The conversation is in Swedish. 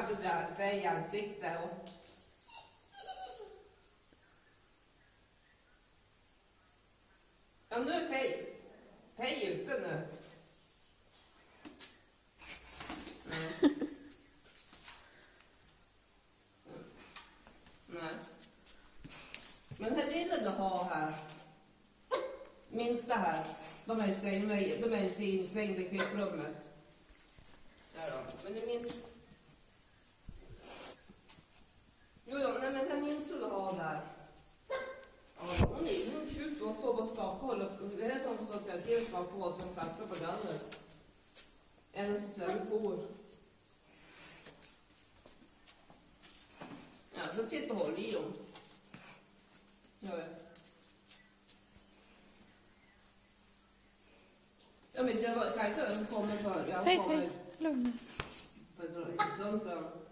hade där färgansikte och... Ja, nu är Pej ute nu. Nej. Men den lilla du har här, minsta här, de är i slängda i rummet. Där då. Men det minns... Jo, nej, men den minsta du har där. Ja, hon är 20 och står och skakar. Det är som står till att jag ska på som kastar på gallret. En sån får. Ja, så sitter och håller i dem. Ja, men det var kanske en kommer för. Hej, lugna. För att dra lite sömn.